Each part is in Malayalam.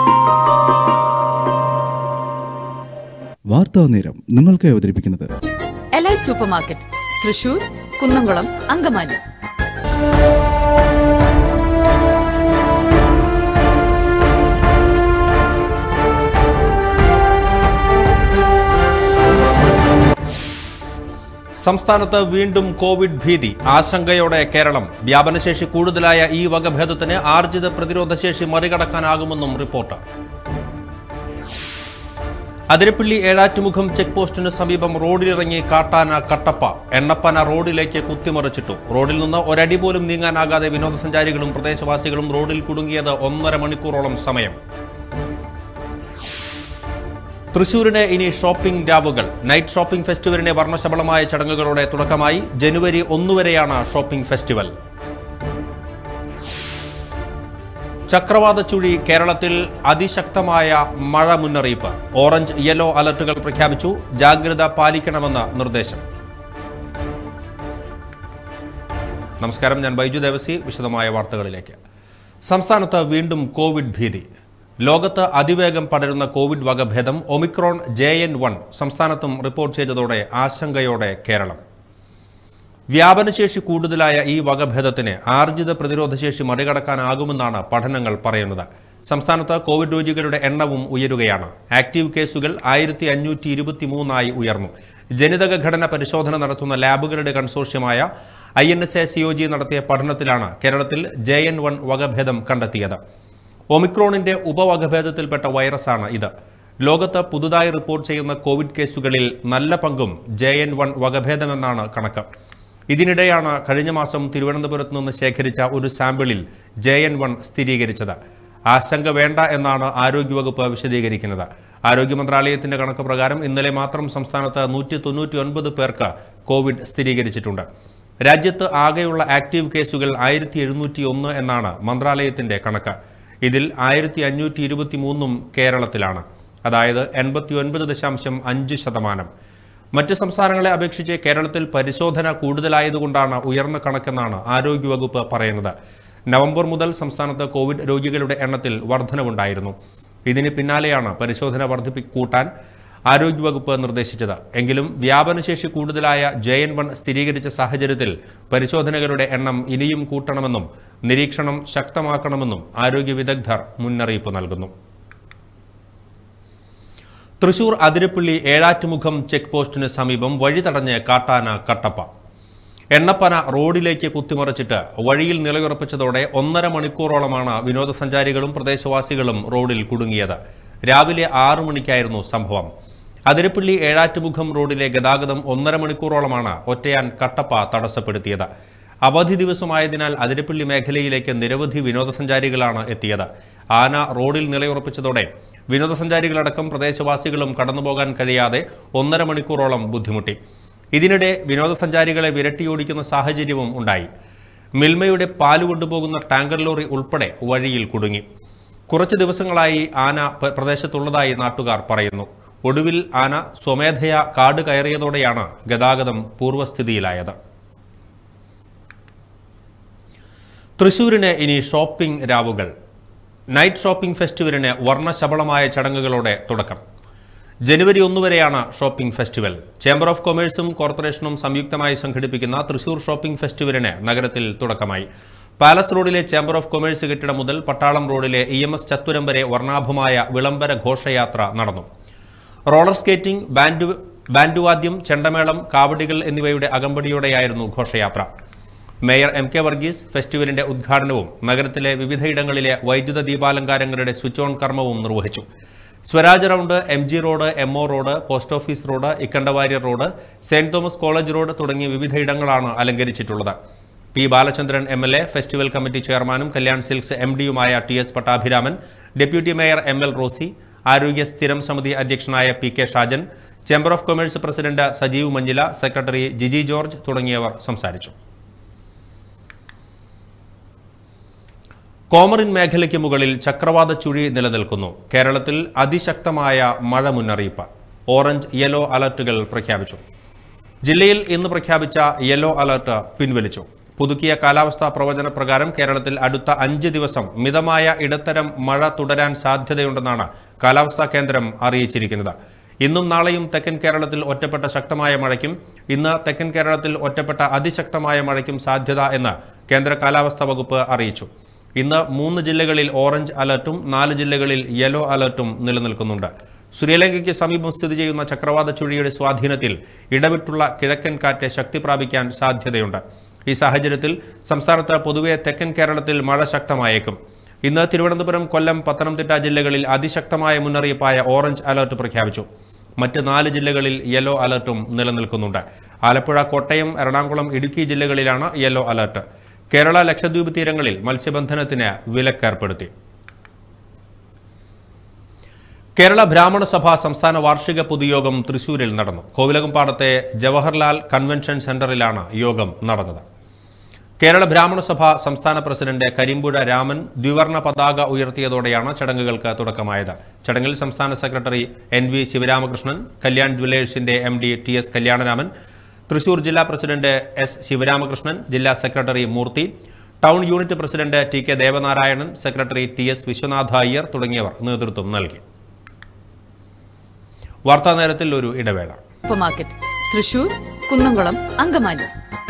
വാർത്താ നേരം നിങ്ങൾക്ക് അവതരിപ്പിക്കുന്നത് elite super market, Thrissur, Kunnamkulam, Angamaly. സംസ്ഥാനത്ത് വീണ്ടും കോവിഡ് ഭീതി. ആശങ്കയോടെ കേരളം. വ്യാപനശേഷി കൂടുതലായ ഈ വകഭേദത്തിന് ആർജിത പ്രതിരോധശേഷി മറികടക്കാനാകുമെന്നും റിപ്പോർട്ട്. അതിരപ്പള്ളി ഏഴാറ്റുമുഖം ചെക്ക് പോസ്റ്റിന് സമീപം റോഡിലിറങ്ങി കാട്ടാന കട്ടപ്പ. എണ്ണപ്പന റോഡിലേക്ക് കുത്തിമറിച്ചിട്ടു. റോഡിൽ നിന്ന് ഒരടി പോലും നീങ്ങാനാകാതെ വിനോദസഞ്ചാരികളും പ്രദേശവാസികളും റോഡിൽ കുടുങ്ങിയത് 1.5 മണിക്കൂറോളം സമയം. തൃശൂരിന് ഇനി ഷോപ്പിംഗ് രാവുകൾ. നൈറ്റ് ഷോപ്പിംഗ് ഫെസ്റ്റിവലിന് വർണ്ണശബളമായ ചടങ്ങുകളോടെ തുടക്കമായി. ജനുവരി 1 വരെയാണ് ഷോപ്പിംഗ് ഫെസ്റ്റിവൽ. ചക്രവാത ചുഴി കേരളത്തിൽ അതിശക്തമായ മഴ മുന്നറിയിപ്പ്. ഓറഞ്ച് യെല്ലോ അലർട്ടുകൾ പ്രഖ്യാപിച്ചു. ജാഗ്രത പാലിക്കണമെന്ന് നിർദ്ദേശം. നമസ്കാരം, ഞാൻ ബൈജു ദേവസി. വിശദമായ വാർത്തകളിലേക്ക്. സംസ്ഥാനത്ത് വീണ്ടും കോവിഡ് ഭീതി. ലോകത്ത് അതിവേഗം പടരുന്ന കോവിഡ് വകഭേദം ഒമിക്രോൺ JN1 സംസ്ഥാനത്തും റിപ്പോർട്ട് ചെയ്തതോടെ ആശങ്കയോടെ കേരളം. വ്യാപനശേഷി കൂടുതലായ ഈ വകഭേദത്തിന് ആർജിത പ്രതിരോധശേഷി മറികടക്കാനാകുമെന്നാണ് പഠനങ്ങൾ പറയുന്നത്. സംസ്ഥാനത്ത് കോവിഡ് രോഗികളുടെ എണ്ണവും ഉയരുകയാണ്. ആക്റ്റീവ് കേസുകൾ 1523 ഉയർന്നു. ജനിതക ഘടന പരിശോധന നടത്തുന്ന ലാബുകളുടെ കൺസോർഷ്യമായ INSA-COG നടത്തിയ പഠനത്തിലാണ് കേരളത്തിൽ JN1 വകഭേദം കണ്ടെത്തിയത്. ഒമിക്രോണിന്റെ ഉപവകഭേദത്തിൽപ്പെട്ട വൈറസാണ് ഇത്. ലോകത്ത് പുതുതായി റിപ്പോർട്ട് ചെയ്യുന്ന കോവിഡ് കേസുകളിൽ നല്ല പങ്കും JN1 വകഭേദമെന്നാണ് കണക്ക്. ഇതിനിടെയാണ് കഴിഞ്ഞ മാസം തിരുവനന്തപുരത്ത് നിന്ന് ശേഖരിച്ച ഒരു സാമ്പിളിൽ JN1 സ്ഥിരീകരിച്ചത്. ആശങ്ക വേണ്ട എന്നാണ് ആരോഗ്യവകുപ്പ് വിശദീകരിക്കുന്നത്. ആരോഗ്യ മന്ത്രാലയത്തിന്റെ കണക്ക് പ്രകാരം ഇന്നലെ മാത്രം സംസ്ഥാനത്ത് 199 പേർക്ക് കോവിഡ് സ്ഥിരീകരിച്ചിട്ടുണ്ട്. രാജ്യത്ത് ആകെയുള്ള ആക്റ്റീവ് കേസുകൾ 1701 എന്നാണ് മന്ത്രാലയത്തിന്റെ കണക്ക്. ഇതിൽ 1523 കേരളത്തിലാണ്, അതായത് 89.5%. മറ്റ് സംസ്ഥാനങ്ങളെ അപേക്ഷിച്ച് കേരളത്തിൽ പരിശോധന കൂടുതലായതുകൊണ്ടാണ് ഉയർന്ന കണക്കെന്നാണ് ആരോഗ്യവകുപ്പ് പറയുന്നത്. നവംബർ മുതൽ സംസ്ഥാനത്ത് കോവിഡ് രോഗികളുടെ എണ്ണത്തിൽ വർധനവുണ്ടായിരുന്നു. ഇതിന് പിന്നാലെയാണ് പരിശോധന കൂട്ടാൻ ആരോഗ്യവകുപ്പ് നിർദ്ദേശിച്ചത്. എങ്കിലും വ്യാപനശേഷി കൂടുതലായ JN1 സ്ഥിരീകരിച്ച സാഹചര്യത്തിൽ പരിശോധനകളുടെ എണ്ണം ഇനിയും കൂട്ടണമെന്നും നിരീക്ഷണം ശക്തമാക്കണമെന്നും ആരോഗ്യ വിദഗ്ധർ മുന്നറിയിപ്പ് നൽകുന്നു. തൃശൂർ അതിരപ്പള്ളി ഏഴാറ്റുമുഖം ചെക്ക് പോസ്റ്റിന് സമീപം വഴി തടഞ്ഞ് കാട്ടാന കട്ടപ്പ. എണ്ണപ്പന റോഡിലേക്ക് കുത്തിമറിച്ചിട്ട് വഴിയിൽ നിലയുറപ്പിച്ചതോടെ 1.5 മണിക്കൂറോളമാണ് വിനോദസഞ്ചാരികളും പ്രദേശവാസികളും റോഡിൽ കുടുങ്ങിയത്. രാവിലെ 6 മണിക്കായിരുന്നു സംഭവം. അതിരപ്പള്ളി ഏഴാറ്റുമുഖം റോഡിലെ ഗതാഗതം 1.5 മണിക്കൂറോളമാണ് ഒറ്റയാൻ കട്ടപ്പ തടസ്സപ്പെടുത്തിയത്. അവധി ദിവസമായതിനാൽ അതിരപ്പള്ളി മേഖലയിലേക്ക് നിരവധി വിനോദസഞ്ചാരികളാണ് എത്തിയത്. ആന റോഡിൽ നിലയുറപ്പിച്ചതോടെ വിനോദസഞ്ചാരികളടക്കം പ്രദേശവാസികളും കടന്നുപോകാൻ കഴിയാതെ 1.5 മണിക്കൂറോളം ബുദ്ധിമുട്ടി. ഇതിനിടെ വിനോദസഞ്ചാരികളെ വിരട്ടിയോടിക്കുന്ന സാഹചര്യവും ഉണ്ടായി. മിൽമയുടെ പാല് കൊണ്ടുപോകുന്ന ടാങ്കർ ലോറി ഉൾപ്പെടെ വഴിയിൽ കുടുങ്ങി. കുറച്ച് ദിവസങ്ങളായി ആന പ്രദേശത്തുള്ളതായി നാട്ടുകാർ പറയുന്നു. ഒടുവിൽ ആന സ്വമേധയാ കാട് കയറിയതോടെയാണ് ഗതാഗതം പൂർവ്വസ്ഥിതിയിലായത്. തൃശൂരിന് ഇനി ഷോപ്പിംഗ് രാവുകൾ. നൈറ്റ് ഷോപ്പിംഗ് ഫെസ്റ്റിവലിന് വർണ്ണശബളമായ ചടങ്ങുകളോടെ തുടക്കം. ജനുവരി 1 വരെയാണ് ഷോപ്പിംഗ് ഫെസ്റ്റിവൽ. ചേംബർ ഓഫ് കൊമേഴ്സും കോർപ്പറേഷനും സംയുക്തമായി സംഘടിപ്പിക്കുന്ന തൃശൂർ ഷോപ്പിംഗ് ഫെസ്റ്റിവലിന് നഗരത്തിൽ തുടക്കമായി. പാലസ് റോഡിലെ ചേംബർ ഓഫ് കൊമേഴ്സ് കെട്ടിടം മുതൽ പട്ടാളം റോഡിലെ EMS ചത്തുരം വരെ വർണ്ണാഭമായ വിളംബര ഘോഷയാത്ര നടന്നു. റോളർ സ്കേറ്റിംഗ്, ബാൻഡുവാദ്യം, ചെണ്ടമേളം, കാവടികൾ എന്നിവയുടെ അകമ്പടിയോടെയായിരുന്നു ഘോഷയാത്ര. മേയർ MK വർഗീസ് ഫെസ്റ്റിവലിന്റെ ഉദ്ഘാടനവും നഗരത്തിലെ വിവിധയിടങ്ങളിലെ വൈദ്യുത ദീപാലങ്കാരങ്ങളുടെ സ്വിച്ച് ഓൺ കർമ്മവും നിർവഹിച്ചു. Swaraj round, MG road, MO road, post office road, Ikkanda Warrier road, saint Thomas college road തുടങ്ങിയ വിവിധയിടങ്ങളാണ് അലങ്കരിച്ചിട്ടുള്ളത്. P. Balachandran MLA, festival committee ചെയർമാനും കല്യാൺ സിൽക്സ് MD-യുമായ TS Pattabhiraman, deputy mayor ML Rosy, ആരോഗ്യ സ്ഥിരം സമിതി അധ്യക്ഷനായ PK Shajan, chamber of commerce president Sajeev Manjila, secretary Jiji George തുടങ്ങിയവർ സംസാരിച്ചു. കോമറിൻ മേഖലയ്ക്ക് മുകളിൽ ചക്രവാത ചുഴി നിലനിൽക്കുന്നു. കേരളത്തിൽ അതിശക്തമായ മഴ മുന്നറിയിപ്പ്. ഓറഞ്ച് യെല്ലോ അലർട്ടുകൾ പ്രഖ്യാപിച്ചു. ജില്ലയിൽ ഇന്ന് പ്രഖ്യാപിച്ച യെല്ലോ അലർട്ട് പിൻവലിച്ചു. പുതുക്കിയ കാലാവസ്ഥാ പ്രവചന പ്രകാരം കേരളത്തിൽ അടുത്ത 5 ദിവസം മിതമായ ഇടത്തരം മഴ തുടരാൻ സാധ്യതയുണ്ടെന്നാണ് കാലാവസ്ഥാ കേന്ദ്രം അറിയിച്ചിരിക്കുന്നത്. ഇന്നും നാളെയും തെക്കൻ കേരളത്തിൽ ഒറ്റപ്പെട്ട ശക്തമായ മഴയ്ക്കും ഇന്ന് തെക്കൻ കേരളത്തിൽ ഒറ്റപ്പെട്ട അതിശക്തമായ മഴയ്ക്കും സാധ്യത എന്ന് കേന്ദ്ര കാലാവസ്ഥാ വകുപ്പ് അറിയിച്ചു. ഇന്ന് 3 ജില്ലകളിൽ ഓറഞ്ച് അലർട്ടും 4 ജില്ലകളിൽ യെല്ലോ അലർട്ടും നിലനിൽക്കുന്നുണ്ട്. ശ്രീലങ്കയ്ക്ക് സമീപം സ്ഥിതി ചെയ്യുന്ന ചക്രവാത ചുഴിയുടെ സ്വാധീനത്തിൽ ഇടവിട്ടുള്ള കിഴക്കൻ കാറ്റ് ശക്തി പ്രാപിക്കാൻ സാധ്യതയുണ്ട്. ഈ സാഹചര്യത്തിൽ സംസ്ഥാനത്ത് പൊതുവെ തെക്കൻ കേരളത്തിൽ മഴ ശക്തമായേക്കും. ഇന്ന് തിരുവനന്തപുരം, കൊല്ലം, പത്തനംതിട്ട ജില്ലകളിൽ അതിശക്തമായ മുന്നറിയിപ്പായ ഓറഞ്ച് അലർട്ട് പ്രഖ്യാപിച്ചു. മറ്റ് 4 ജില്ലകളിൽ യെല്ലോ അലർട്ടും നിലനിൽക്കുന്നുണ്ട്. ആലപ്പുഴ, കോട്ടയം, എറണാകുളം, ഇടുക്കി ജില്ലകളിലാണ് യെല്ലോ അലർട്ട്. കേരള, ലക്ഷദ്വീപ് തീരങ്ങളിൽ മത്സ്യബന്ധനത്തിന് വിലക്കേർപ്പെടുത്തി. കേരള ബ്രാഹ്മണ സഭ സംസ്ഥാന വാർഷിക പൊതുയോഗം തൃശൂരിൽ നടന്നു. കോവിലകംപാടത്തെ ജവഹർലാൽ കൺവെൻഷൻ സെന്ററിലാണ് യോഗം നടന്നത്. കേരള ബ്രാഹ്മണ സഭ സംസ്ഥാന പ്രസിഡന്റ് കരിമ്പുഴ രാമൻ ദ്വിവർണ പതാക ഉയർത്തിയതോടെയാണ് ചടങ്ങുകൾക്ക് തുടക്കമായത്. ചടങ്ങിൽ സംസ്ഥാന സെക്രട്ടറി NV ശിവരാമകൃഷ്ണൻ, കല്യാൺ ജുവലേഴ്സിന്റെ MD TS കല്യാണരാമൻ, തൃശൂർ ജില്ലാ പ്രസിഡന്റ് S ശിവരാമകൃഷ്ണൻ, ജില്ലാ secretary Moorthy, town unit president TK Devanarayanan, secretary TS Viswanatha Iyer തുടങ്ങിയവർ നേതൃത്വം നൽകി. വാർത്താ നേരത്തിൽ ഒരു ഇടവേള. സൂപ്പർമാർക്കറ്റ് തൃശൂർ, കുന്നംകുളം, അങ്കമാലി.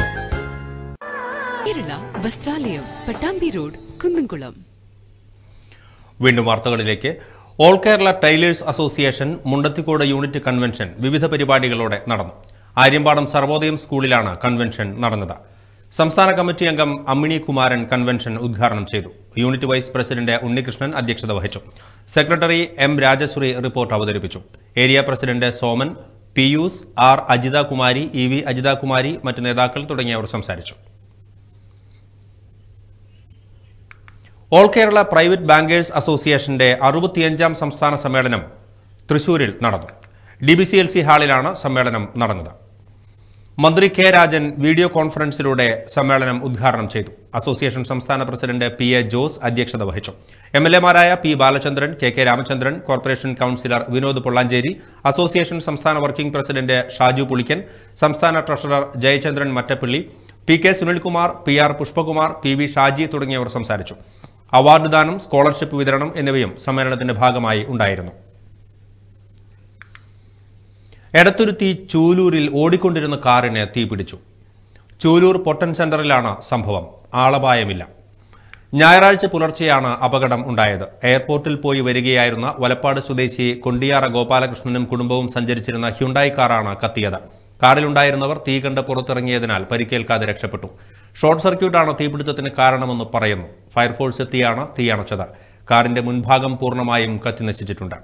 കേരള വസ്ത്രാലയം, പട്ടാമ്പി റോഡ്, കുന്നംകുളം. വീണ്ടും വാർത്തകളിലേക്ക്. All Kerala tailors association Mundathikode unit convention വിവിധ പരിപാടികളോടെ നടന്നു. ആര്യമ്പാടം സർവോദയം സ്കൂളിലാണ് കൺവെൻഷൻ നടന്നത്. സംസ്ഥാന കമ്മിറ്റി അംഗം അമ്മിണി കുമാരൻ കൺവെൻഷൻ ഉദ്ഘാടനം ചെയ്തു. യൂണിറ്റ് വൈസ് പ്രസിഡന്റ് ഉണ്ണികൃഷ്ണൻ അധ്യക്ഷത വഹിച്ചു. സെക്രട്ടറി M രാജശ്രീ റിപ്പോർട്ട് അവതരിപ്പിച്ചു. Area president Soman, Pius, R Ajitha Kumari, EV Ajitha Kumari, മറ്റ് നേതാക്കൾ തുടങ്ങിയവർ സംസാരിച്ചു. ഓൾ കേരള പ്രൈവറ്റ് ബാങ്കേഴ്സ് അസോസിയേഷന്റെ 65ാം സംസ്ഥാന സമ്മേളനം തൃശൂരിൽ നടന്നു. DBCLC ഹാളിലാണ് സമ്മേളനം നടന്നത്. മന്ത്രി K രാജൻ വീഡിയോ കോൺഫറൻസിലൂടെ സമ്മേളനം ഉദ്ഘാടനം ചെയ്തു. അസോസിയേഷൻ സംസ്ഥാന പ്രസിഡന്റ് PA ജോസ് അധ്യക്ഷത വഹിച്ചു. MLA-മാരായ P Balachandran, KK Ramachandran, corporation councillor Vinod Pollanchery, association സംസ്ഥാന വർക്കിംഗ് പ്രസിഡന്റ് ഷാജു പുളിക്കൻ, സംസ്ഥാന treasurer Jayachandran Mattappally, PK Sunilkumar, PR Pushpakumar, PV Shaji തുടങ്ങിയവർ സംസാരിച്ചു. അവാർഡ് ദാനം, സ്കോളർഷിപ്പ് വിതരണം എന്നിവയും സമ്മേളനത്തിന്റെ ഭാഗമായി ഉണ്ടായിരുന്നു. എടത്തുരുത്തി ചൂലൂരിൽ ഓടിക്കൊണ്ടിരുന്ന കാറിന് തീപിടിച്ചു. ചൂലൂർ പൊട്ടൻ സെന്ററിലാണ് സംഭവം. ആളപായമില്ല. ഞായറാഴ്ച പുലർച്ചെയാണ് അപകടം ഉണ്ടായത്. എയർപോർട്ടിൽ പോയി വരികയായിരുന്ന വലപ്പാട് സ്വദേശി കൊണ്ടിയാറ ഗോപാലകൃഷ്ണനും കുടുംബവും സഞ്ചരിച്ചിരുന്ന ഹ്യുണ്ടായി കാറാണ് കത്തിയത്. കാറിലുണ്ടായിരുന്നവർ തീ കണ്ട് പുറത്തിറങ്ങിയതിനാൽ പരിക്കേൽക്കാതെ രക്ഷപ്പെട്ടു. ഷോർട്ട് സർക്യൂട്ടാണ് തീപിടുത്തത്തിന് കാരണമെന്ന് പറയുന്നു. ഫയർഫോഴ്സ് എത്തിയാണ് തീയണച്ചത്. കാറിന്റെ മുൻഭാഗം പൂർണ്ണമായും കത്തിനശിച്ചിട്ടുണ്ട്.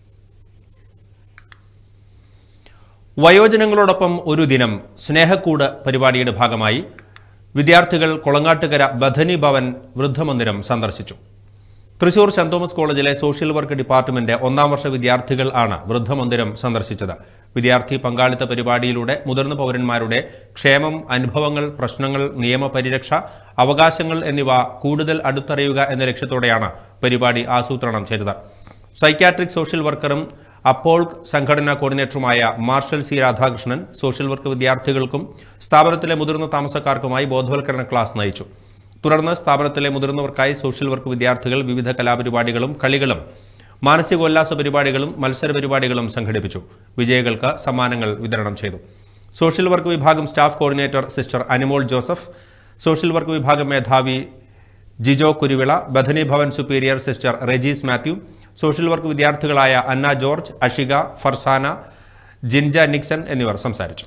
വയോജനങ്ങളോടൊപ്പം ഒരു ദിനം സ്നേഹക്കൂട് പരിപാടിയുടെ ഭാഗമായി വിദ്യാർത്ഥികൾ കൊളങ്ങാട്ടുകര ബഥനി ഭവൻ വൃദ്ധമന്ദിരം സന്ദർശിച്ചു. തൃശൂർ സെന്റ് തോമസ് കോളേജിലെ സോഷ്യൽ വർക്ക് ഡിപ്പാർട്ട്മെന്റ് 1ാം വർഷ വിദ്യാർത്ഥികൾ ആണ് വൃദ്ധമന്ദിരം സന്ദർശിച്ചത്. വിദ്യാർത്ഥി പങ്കാളിത്ത പരിപാടിയിലൂടെ മുതിർന്ന പൗരന്മാരുടെ ക്ഷേമം, അനുഭവങ്ങൾ, പ്രശ്നങ്ങൾ, നിയമപരിരക്ഷ, അവകാശങ്ങൾ എന്നിവ കൂടുതൽ അടുത്തറിയുക എന്ന ലക്ഷ്യത്തോടെയാണ് പരിപാടി ആസൂത്രണം ചെയ്തത്. സൈക്യാട്രിക് സോഷ്യൽ വർക്കറും അപ്പോൾക്ക് സംഘടനാ കോർഡിനേറ്ററുമായ Marshal C Radhakrishnan social work വിദ്യാർത്ഥികൾക്കും സ്ഥാപനത്തിലെ മുതിർന്ന താമസക്കാർക്കുമായി ബോധവൽക്കരണ ക്ലാസ് നയിച്ചു. തുടർന്ന് സ്ഥാപനത്തിലെ മുതിർന്നവർക്കായി സോഷ്യൽ വർക്ക് വിദ്യാർത്ഥികൾ വിവിധ കലാപരിപാടികളും കളികളും മാനസികോല്ലാസ പരിപാടികളും മത്സര പരിപാടികളും സംഘടിപ്പിച്ചു. വിജയികൾക്ക് സമ്മാനങ്ങൾ വിതരണം ചെയ്തു. സോഷ്യൽ വർക്ക് വിഭാഗം staff coordinator sister Animol Joseph, social work വിഭാഗം മേധാവി Jijo Kuruvila, Bethany Bhavan superior sister Regis Mathew, social work വിദ്യാർത്ഥികളായ Anna George, Ashika, Farsana, Jinja Nixon എന്നിവർ സംസാരിച്ചു.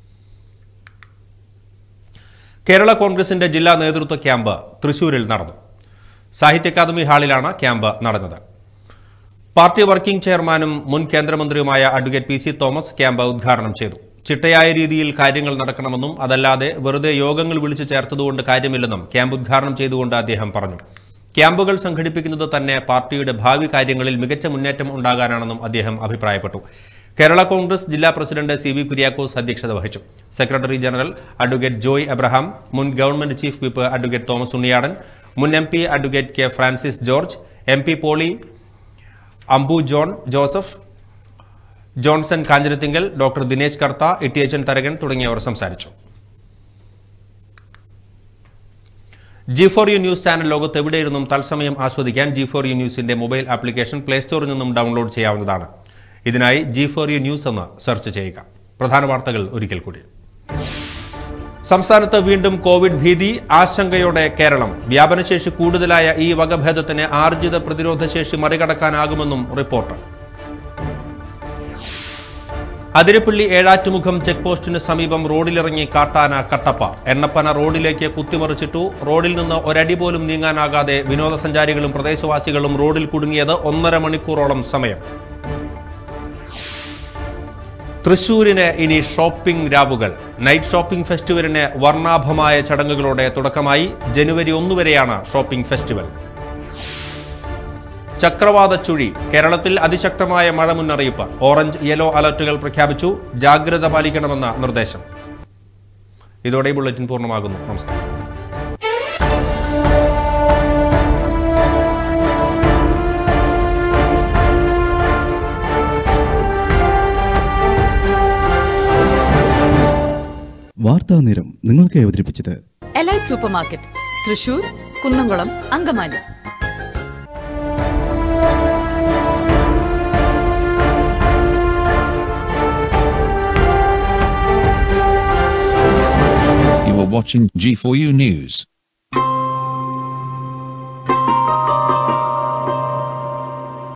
കേരള കോൺഗ്രസിന്റെ ജില്ലാ നേതൃത്വ ക്യാമ്പ് തൃശൂരിൽ നടന്നു. സാഹിത്യ അക്കാദമി ഹാളിലാണ് ക്യാമ്പ് നടന്നത്. പാർട്ടി വർക്കിംഗ് ചെയർമാനും മുൻ കേന്ദ്രമന്ത്രിയുമായ അഡ്വക്കേറ്റ് PC തോമസ് ക്യാമ്പ് ഉദ്ഘാടനം ചെയ്തു. ചിട്ടയായ രീതിയിൽ കാര്യങ്ങൾ നടക്കണമെന്നും അതല്ലാതെ വെറുതെ യോഗങ്ങൾ വിളിച്ചു ചേർത്തതുകൊണ്ട് കാര്യമില്ലെന്നും ക്യാമ്പ് ഉദ്ഘാടനം ചെയ്തുകൊണ്ട് അദ്ദേഹം പറഞ്ഞു. ക്യാമ്പുകൾ സംഘടിപ്പിക്കുന്നത് തന്നെ പാർട്ടിയുടെ ഭാവി കാര്യങ്ങളിൽ മികച്ച മുന്നേറ്റം ഉണ്ടാകാനാണെന്നും അദ്ദേഹം അഭിപ്രായപ്പെട്ടു. കേരള കോൺഗ്രസ് ജില്ലാ പ്രസിഡന്റ് CV കുര്യാക്കോസ് അധ്യക്ഷത വഹിച്ചു. Secretary general advocate Joy Abraham, മുൻ government chief whip advocate Thomas Unniyadan, മുൻ MP advocate K Francis George, MP Poly Ambu John Joseph, Johnson Kanjirathingal, doctor Dinesh Kartha, Ittiyachan Tharakan തുടങ്ങിയവർ സംസാരിച്ചു. G4U ന്യൂസ് ചാനൽ ലോകത്ത് എവിടെയിരുന്നും തത്സമയം ആസ്വദിക്കാൻ G4U ന്യൂസിന്റെ മൊബൈൽ ആപ്ലിക്കേഷൻ പ്ലേ സ്റ്റോറിൽ നിന്നും ഡൗൺലോഡ് ചെയ്യാവുന്നതാണ്. ഇതിനായി G4U ന്യൂസ് എന്ന് സെർച്ച് ചെയ്യുക. പ്രധാന വാർത്തകൾ ഒരിക്കൽ കൂടി. സംസ്ഥാനത്ത് വീണ്ടും കോവിഡ് ഭീതി, ആശങ്കയോടെ കേരളം. വ്യാപനശേഷി കൂടുതലായ ഈ വകഭേദത്തിന് ആർജിത പ്രതിരോധശേഷി മറികടക്കാനാകുമെന്നും റിപ്പോർട്ട്. അതിരപ്പള്ളി ഏഴാറ്റുമുഖം ചെക്ക് പോസ്റ്റിന് സമീപം റോഡിലിറങ്ങി കാട്ടാന കട്ടപ്പ. എണ്ണപ്പന റോഡിലേക്ക് കുത്തിമറിച്ചിട്ടു. റോഡിൽ നിന്ന് ഒരടി പോലും നീങ്ങാനാകാതെ വിനോദസഞ്ചാരികളും പ്രദേശവാസികളും റോഡിൽ കുടുങ്ങിയത് 1.5 മണിക്കൂറോളം സമയം. തൃശൂരിന് ഇനി ഷോപ്പിംഗ് രാവുകൾ. നൈറ്റ് ഷോപ്പിംഗ് ഫെസ്റ്റിവലിന് വർണ്ണാഭമായ ചടങ്ങുകളോടെ തുടക്കമായി. ജനുവരി 1 വരെയാണ് ഷോപ്പിംഗ് ഫെസ്റ്റിവൽ. ചക്രവാത ചുഴി. കേരളത്തിൽ അതിശക്തമായ മഴ മുന്നറിയിപ്പ്. ഓറഞ്ച് യെല്ലോ അലർട്ടുകൾ പ്രഖ്യാപിച്ചു. ജാഗ്രത പാലിക്കണമെന്ന നിർദ്ദേശം. ഇതോടെ ബുള്ളറ്റിൻ പൂർണ്ണമാകുന്നു. നമസ്കാരം. വാർത്താനേരം നിങ്ങൾക്ക് അവതരിപ്പിച്ചത് elite super market, Thrissur, Kunnamkulam, Angamaly. You are watching G4U News.